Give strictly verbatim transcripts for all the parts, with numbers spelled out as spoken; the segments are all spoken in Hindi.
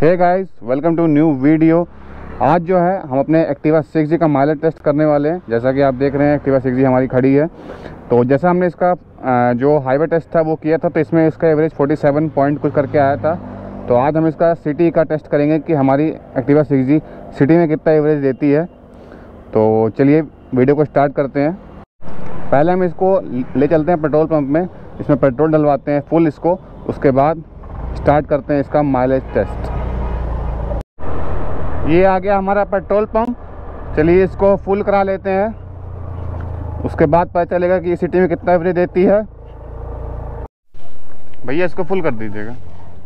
Hey guys, welcome to new video. आज जो है हम अपने एक्टिवा सिक्स जी का माइलेज टेस्ट करने वाले हैं। जैसा कि आप देख रहे हैं एक्टिवा सिक्स जी हमारी खड़ी है। तो जैसा हमने इसका जो हाईवे टेस्ट था वो किया था, तो इसमें इसका एवरेज सैंतालीस पॉइंट कुछ करके आया था। तो आज हम इसका सिटी का टेस्ट करेंगे कि हमारी एक्टिवा सिक्स जी सिटी में कितना एवरेज देती है। तो चलिए वीडियो को स्टार्ट करते हैं। पहले हम इसको ले चलते हैं पेट्रोल पंप में, इसमें पेट्रोल डलवाते हैं फुल इसको, उसके बाद स्टार्ट करते हैं इसका माइलेज टेस्ट। ये आ गया हमारा पेट्रोल पंप। चलिए इसको फुल करा लेते हैं, उसके बाद पता चलेगा कि ये सिटी में कितना एवरेज देती है। भैया इसको फुल कर दीजिएगा।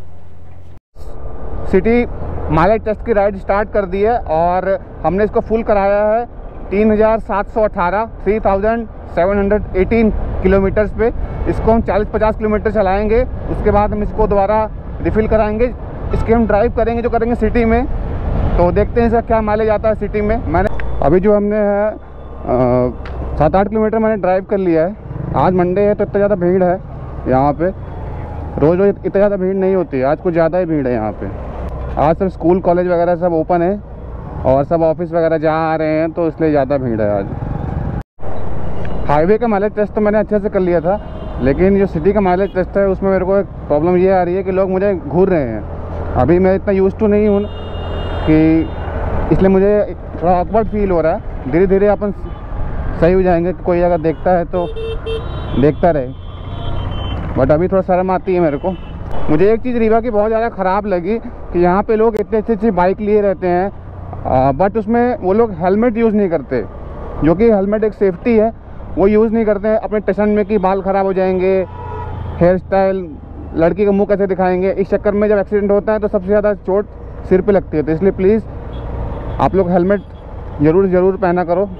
सिटी माइलेज टेस्ट की राइड स्टार्ट कर दी है और हमने इसको फुल कराया है तीन हज़ार सात सौ अठारह three thousand seven hundred eighteen kilometres पे। इसको हम चालीस पचास किलोमीटर चलाएंगे, उसके बाद हम इसको दोबारा रिफ़िल कराएंगे। इसके हम ड्राइव करेंगे जो करेंगे सिटी में, तो देखते हैं इसका क्या माइलेज आता है सिटी में। मैंने अभी जो हमने है सात आठ किलोमीटर मैंने ड्राइव कर लिया है। आज मंडे है तो इतना ज़्यादा भीड़ है यहाँ पे, रोज़ रोज़ इतना ज़्यादा भीड़ नहीं होती है, आज कुछ ज़्यादा ही भीड़ है यहाँ पे। आज सब स्कूल कॉलेज वगैरह सब ओपन है और सब ऑफिस वगैरह जा आ रहे हैं, तो इसलिए ज़्यादा भीड़ है आज। हाईवे का माइलेज टेस्ट तो मैंने अच्छे से कर लिया था, लेकिन जो सिटी का माइलेज टेस्ट है उसमें मेरे को एक प्रॉब्लम ये आ रही है कि लोग मुझे घूर रहे हैं। अभी मैं इतना यूज टू नहीं हूँ कि इसलिए मुझे थोड़ा ऑकवर्ड फील हो रहा है। धीरे धीरे अपन सही हो जाएंगे, कोई अगर देखता है तो देखता रहे, बट अभी थोड़ा शर्म आती है मेरे को। मुझे एक चीज़ रीवा की बहुत ज़्यादा ख़राब लगी कि यहाँ पे लोग इतने अच्छी अच्छी बाइक लिए रहते हैं, बट उसमें वो लोग हेलमेट यूज़ नहीं करते, जो कि हेलमेट एक सेफ्टी है, वो यूज़ नहीं करते हैं। अपने टेंशन में कि बाल ख़राब हो जाएंगे, हेयर स्टाइल, लड़की का मुंह कैसे दिखाएंगे, इस चक्कर में जब एक्सीडेंट होता है तो सबसे ज़्यादा चोट सिर पे लगती है। तो इसलिए प्लीज़ आप लोग हेलमेट ज़रूर ज़रूर पहना करो।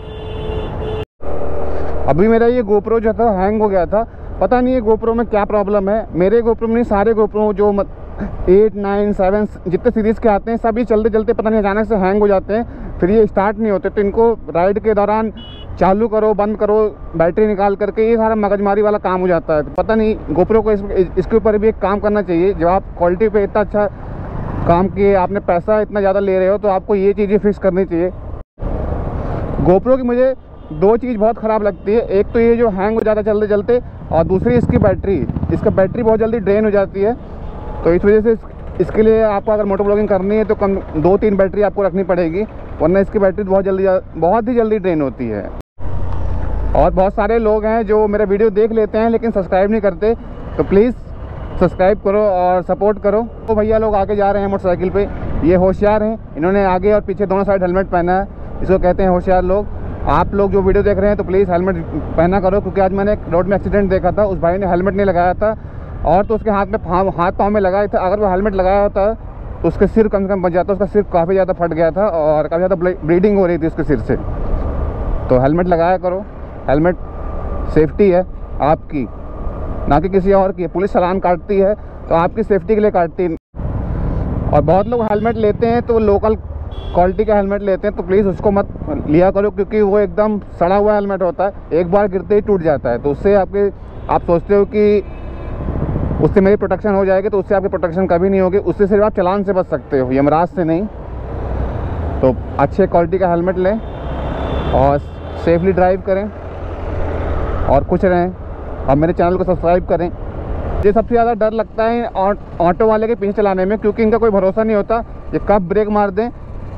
अभी मेरा ये गोप्रो जो था हैंग हो गया था, पता नहीं ये गोप्रो में क्या प्रॉब्लम है। मेरे गोप्रो में नहीं, सारे गोप्रो जो मत एट नाइन सेवन जितने सीरीज़ के आते हैं सब ये चलते चलते पता नहीं अचानक से हैंग हो जाते हैं, फिर ये स्टार्ट नहीं होते। तो इनको राइड के दौरान चालू करो, बंद करो, बैटरी निकाल करके, ये सारा मगजमारी वाला काम हो जाता है। तो पता नहीं गोप्रो को इस, इसके ऊपर भी एक काम करना चाहिए। जब आप क्वालिटी पे इतना अच्छा काम किए, आपने पैसा इतना ज़्यादा ले रहे हो, तो आपको ये चीज़ें फिक्स करनी चाहिए। गोप्रो की मुझे दो चीज़ बहुत ख़राब लगती है, एक तो ये जो हैंग हो जाता है चलते चलते, और दूसरी इसकी बैटरी। इसका बैटरी बहुत जल्दी ड्रेन हो जाती है, तो इस वजह से इस, इसके लिए आपको अगर मोटो ब्लॉगिंग करनी है तो कम दो तीन बैटरी आपको रखनी पड़ेगी, वरना इसकी बैटरी बहुत जल्दी बहुत ही जल्दी ड्रेन होती है। और बहुत सारे लोग हैं जो मेरा वीडियो देख लेते हैं लेकिन सब्सक्राइब नहीं करते, तो प्लीज़ सब्सक्राइब करो और सपोर्ट करो। तो भैया लोग आगे जा रहे हैं मोटरसाइकिल पे, ये होशियार हैं, इन्होंने आगे और पीछे दोनों साइड हेलमेट पहना है, इसको कहते हैं होशियार लोग। आप लोग जो वीडियो देख रहे हैं तो प्लीज़ हेलमेट पहना करो, क्योंकि आज मैंने एक रोड में एक्सीडेंट देखा था, उस भाई ने हेलमेट नहीं लगाया था और तो उसके हाथ में हाथ पाँव में लगाया था। अगर वो हेलमेट लगाया होता तो उसके सिर कम से कम बच जाता, उसका सिर काफ़ी ज़्यादा फट गया था और काफ़ी ज़्यादा ब्लीडिंग हो रही थी उसके सिर से। तो हेलमेट लगाया करो, हेलमेट सेफ्टी है आपकी, ना कि किसी और की। पुलिस चालान काटती है तो आपकी सेफ्टी के लिए काटती है। और बहुत लोग हेलमेट लेते हैं तो लोकल क्वालिटी का हेलमेट लेते हैं, तो प्लीज़ उसको मत लिया करो, क्योंकि वो एकदम सड़ा हुआ हेलमेट होता है, एक बार गिरते ही टूट जाता है। तो उससे आपके आप सोचते हो कि उससे मेरी प्रोटेक्शन हो जाएगी, तो उससे आपकी प्रोटेक्शन कभी नहीं होगी। उससे सिर्फ आप चालान से बच सकते हो, यमराज से नहीं। तो अच्छे क्वालिटी का हेलमेट लें और सेफली ड्राइव करें और खुश रहें, और मेरे चैनल को सब्सक्राइब करें। ये सबसे ज़्यादा डर लगता है ऑटो वाले के पीछे चलाने में, क्योंकि इनका कोई भरोसा नहीं होता, ये कब ब्रेक मार दें।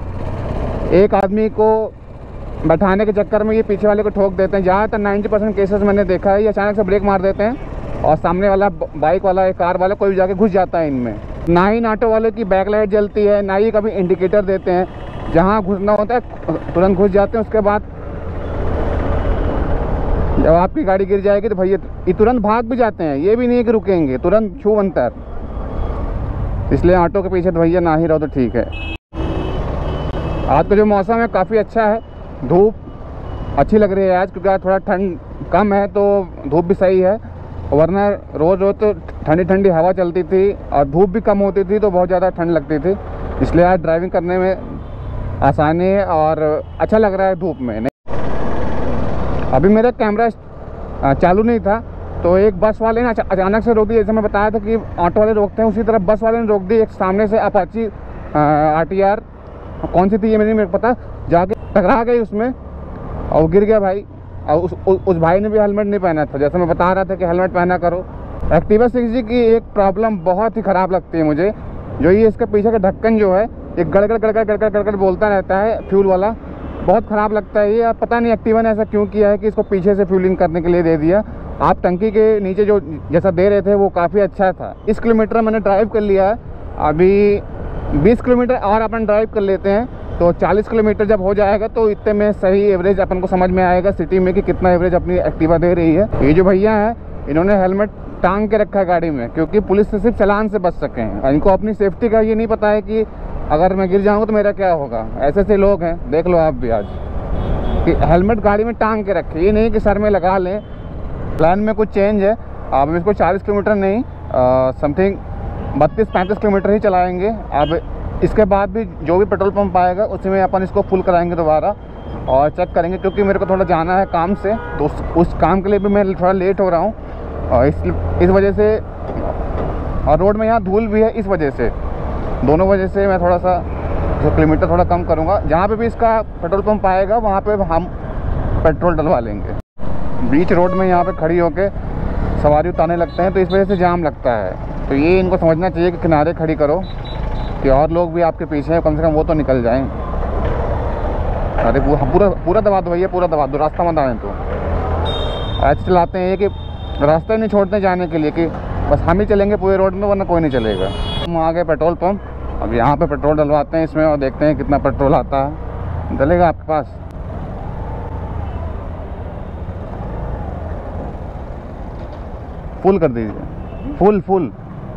एक आदमी को बैठाने के चक्कर में ये पीछे वाले को ठोक देते हैं। ज़्यादातर नाइन्टी परसेंट केसेस मैंने देखा है, ये अचानक से ब्रेक मार देते हैं और सामने वाला बाइक वाला या कार वाला कोई भी जाके घुस जाता है इनमें। ना ही ऑटो वाले की बैक लाइट जलती है, ना ही कभी इंडिकेटर देते हैं, जहाँ घुसना होता है तुरंत घुस जाते हैं। उसके बाद जब आपकी गाड़ी गिर जाएगी तो भैया ये तुरंत भाग भी जाते हैं, ये भी नहीं कि रुकेंगे, तुरंत छू अंतर। इसलिए ऑटो के पीछे तो भैया ना ही रहो तो ठीक है। आज का जो मौसम है काफ़ी अच्छा है, धूप अच्छी लग रही है आज, क्योंकि आज थोड़ा ठंड कम है तो धूप भी सही है, वरना रोज़ रोज़ तो ठंडी ठंडी हवा चलती थी और धूप भी कम होती थी तो बहुत ज़्यादा ठंड लगती थी। इसलिए आज ड्राइविंग करने में आसानी है और अच्छा लग रहा है धूप में। अभी मेरा कैमरा चालू नहीं था, तो एक बस वाले ने अचानक से रोक दी। जैसे मैं बताया था कि ऑटो वाले रोकते हैं, उसी तरह बस वाले ने रोक दी। एक सामने से अपाची आर टी आर कौन सी थी ये मेरी मेरे को पता, जाके टकरा गई उसमें और गिर गया भाई। और उस, उस उस भाई ने भी हेलमेट नहीं पहना था, जैसे मैं बता रहा था कि हेलमेट पहना करो। एक्टिवा सिक्स जी की एक प्रॉब्लम बहुत ही ख़राब लगती है मुझे, जो ये इसका पीछे का ढक्कन जो है ये गड़गड़ गड़गड़ गड़गड़ गड़गड़ बोलता रहता है, फ्यूल वाला, बहुत ख़राब लगता है ये। अब पता नहीं एक्टिवा ने ऐसा क्यों किया है कि इसको पीछे से फ्यूलिंग करने के लिए दे दिया। आप टंकी के नीचे जो जैसा दे रहे थे वो काफ़ी अच्छा था। इस किलोमीटर मैंने ड्राइव कर लिया है, अभी बीस किलोमीटर और अपन ड्राइव कर लेते हैं तो चालीस किलोमीटर जब हो जाएगा तो इतने में सही एवरेज अपन को समझ में आएगा सिटी में कि कितना एवरेज अपनी एक्टिवा दे रही है। ये जो भैया हैं इन्होंने हेलमेट टांग के रखा है गाड़ी में, क्योंकि पुलिस से सिर्फ चालान से बच सकें। इनको अपनी सेफ्टी का ये नहीं पता है कि अगर मैं गिर जाऊँगा तो मेरा क्या होगा। ऐसे ऐसे लोग हैं, देख लो आप भी आज, कि हेलमेट गाड़ी में टांग के रखे, ये नहीं कि सर में लगा लें। प्लान में कुछ चेंज है, अब इसको चालीस किलोमीटर नहीं समथिंग बत्तीस पैंतीस किलोमीटर ही चलाएंगे। अब इसके बाद भी जो भी पेट्रोल पंप आएगा उसमें अपन इसको फुल कराएंगे दोबारा और चेक करेंगे, क्योंकि मेरे को थोड़ा जाना है काम से, तो उस, उस काम के लिए भी मैं थोड़ा लेट हो रहा हूँ और इस इस वजह से, और रोड में यहाँ धूल भी है, इस वजह से, दोनों वजह से मैं थोड़ा सा जो किलोमीटर थोड़ा कम करूँगा। जहाँ पे भी इसका पेट्रोल पंप आएगा वहाँ पे हम पेट्रोल डलवा लेंगे। बीच रोड में यहाँ पे खड़ी होके सवारी उतारने लगते हैं तो इस वजह से जाम लगता है, तो ये इनको समझना चाहिए कि किनारे खड़ी करो कि और लोग भी आपके पीछे हैं, कम से कम वो तो निकल जाएं। अरे पूरा पूरा दबा दो भैया, पूरा दबा दो, रास्ता मत आने। तो ऐसे चलाते हैं कि रास्ता ही नहीं छोड़ते जाने के लिए, कि बस हम ही चलेंगे पूरे रोड में, वरना कोई नहीं चलेगा। हम आ गए पेट्रोल पंप, अब यहाँ पे पेट्रोल डलवाते हैं इसमें और देखते हैं कितना पेट्रोल आता है। डलेगा आपके पास? फुल कर दीजिए, फुल फुल।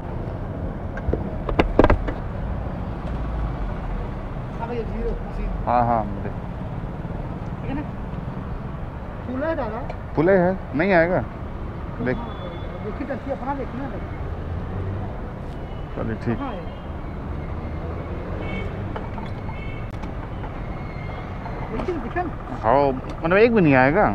हाँ हाँ फुल है दादा, फुल है, नहीं आएगा देख, देखिए टंकी अपना देखना। चलिए ठीक। हाँ मतलब एक भी नहीं आएगा।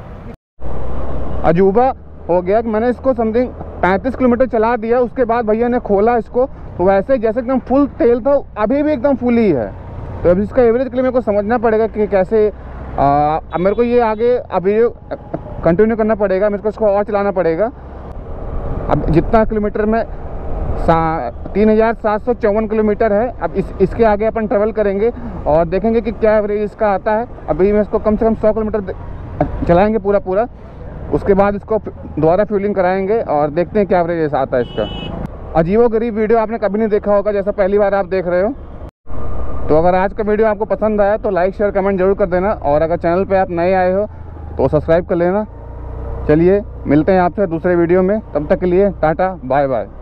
अजूबा हो गया कि मैंने इसको समथिंग पैंतीस किलोमीटर चला दिया, उसके बाद भैया ने खोला इसको तो वैसे जैसे एकदम फुल तेल था, अभी भी एकदम फुल ही है। तो अब इसका एवरेज के लिए मेरे को समझना पड़ेगा कि कैसे, आ, अब मेरे को ये आगे अब वीडियो कंटिन्यू करना पड़ेगा, मेरे को इसको और चलाना पड़ेगा। अब जितना किलोमीटर में तीन हज़ार सात सौ चौवन किलोमीटर है, अब इस इसके आगे अपन ट्रेवल करेंगे और देखेंगे कि क्या एवरेज इसका आता है। अभी मैं इसको कम से कम सौ किलोमीटर चलाएंगे पूरा पूरा, उसके बाद इसको दोबारा फ्यूलिंग कराएंगे और देखते हैं क्या एवरेज आता है इसका। अजीबो गरीब वीडियो आपने कभी नहीं देखा होगा, जैसा पहली बार आप देख रहे हो। तो अगर आज का वीडियो आपको पसंद आया तो लाइक शेयर कमेंट जरूर कर देना, और अगर चैनल पे आप नए आए हो तो सब्सक्राइब कर लेना। चलिए मिलते हैं आपसे दूसरे वीडियो में, तब तक के लिए टाटा बाय बाय।